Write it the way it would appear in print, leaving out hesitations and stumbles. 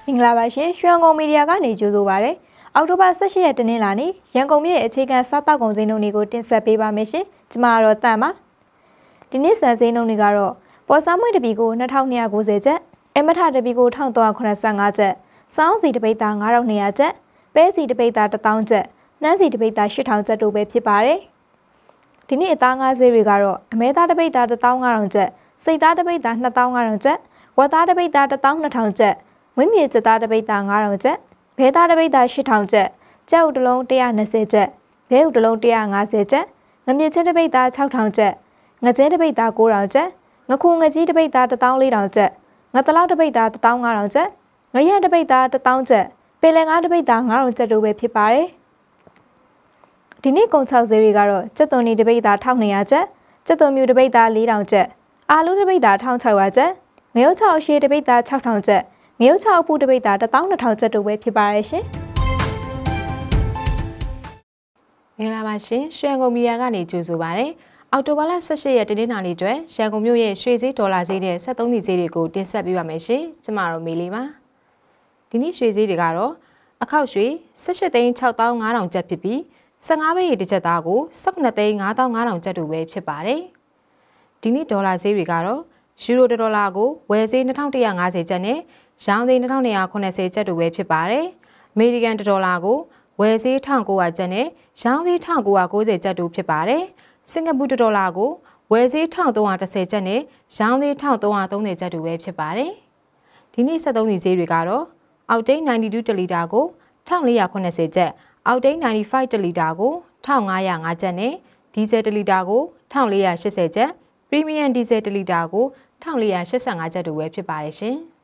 မင်္ဂလာပါရှင်ရွှေကုန်းမီဒီယာကနေကြိုဆိုပါရစေအောက်တိုဘာ18ရက်တနင်္လာနေ့ရန်ကုန်မြို့ရဲ့အခြေခံစားတောက်ကုန်စည်နှုန်းတွေကိုတင်ဆက်ပေးပါမယ်ရှင်ကျွန်မကတော့တန်ပါဒီနေ့စံစည်နှုန်းတွေကတော့ပေါ်စားမွေးတပီကို2290ကျပ်အမထတပီကို1385ကျပ်စောင်းစီတပိတ်သား9200ကျပ်ပဲစီတပိတ်သား1000ကျပ်နှမ်းစီတပိတ်သား8000ကျပ်တို့ပဲဖြစ်ပါတယ်ဒီနေ့အသားငါးဈေးတွေကတော့အမဲသားတပိတ်သား15000ကျပ်စိတ်သားတပိတ်သား2500ကျပ်ဝက်သားတပိတ်သား12000ကျပ်ဝင်းမြေကျသားတပိတ်သား9000ကျပ်ဘဲသားတပိတ်သား8000ကျပ်ကြက်ဥတလုံး120ကျပ်ဘဲဥတလုံး150ကျပ်ငမြင့်ချင်းတပိတ်သား6000ကျပ်ငကျင်းတပိတ်သား9000ကျပ်ငခုငကြီးတပိတ်သား14000ကျပ်ငတလောက်တပိတ်သား15000ကျပ်ငရတပိတ်သား1000ကျပ်ပင်လယ်ငါးတပိတ်သား9000ကျပ်တို့ပဲဖြစ်ပါတယ်ဒီနေ့ကုန်6ဈေးတွေကတော့ကြက်သွန်နီတပိတ်သား1200ကျပ်ကြက်သွန်မြူတပိတ်သား4000ကျပ်အာလူတပိတ်သား1600ကျပ်ငရုတ်6အရှိတပိတ်သား6000ကျပ်ငရုတ်6အပူတပိတ်သား12000ကျပ်တို့ပဲဖြစ်ပါရဲ့ရှင်မင်္ဂလာပါရှင်ရွှေကုန်းမီဒီယာကနေကြိုဆိုပါရစေအောက်တိုဘာလ18ရက်တနင်္လာနေ့အတွက်ရန်ကုန်မြို့ရဲ့ရွှေဈေးဒေါ်လာဈေးနဲ့73စီဈေးတွေကိုတင်ဆက်ပေးပါမယ်ရှင်ကျမတို့မေလေးပါဒီနေ့ရွှေဈေးတွေကတော့အခောက်ရွှေ18,6500ကျပ်ဖြစ်ပြီး15ဘိတ်တစ်ချက်သားကို19,5500ကျပ်တို့ပဲဖြစ်ပါတယ်ဒီနေ့ဒေါ်လာဈေးတွေကတော့ယူရို1ဒေါ်လာကိုဝယ်ဈေး2150ကျပ်နဲ့ရောင်းဈေး2280ကျပ်တို့ပဲဖြစ်ပါတယ်အမေရိကန်1ဒေါ်လာကိုဝယ်ဈေး1900ကျပ်နဲ့ရောင်းဈေး1990ကျပ်တို့ဖြစ်ပါတယ်စင်ကာပူ1ဒေါ်လာကိုဝယ်ဈေး1310ကျပ်နဲ့ရောင်းဈေး1330ကျပ်တို့ပဲဖြစ်ပါတယ်ဒီနေ့73စီဈေးတွေကတော့အောက်တိန်92တလီတာကို1480ကျပ်အောက်တိန်95တလီတာကို1505ကျပ်နဲ့ဒီဇယ်တလီတာကို1480ကျပ်ပရီမီယံဒီဇယ်တလီတာကို1485ကျပ်တို့ပဲဖြစ်ပါတယ်ရှင်